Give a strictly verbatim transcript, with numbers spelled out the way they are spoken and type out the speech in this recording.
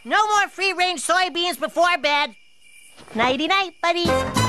No more free-range soybeans before bed. Nighty-night, buddy.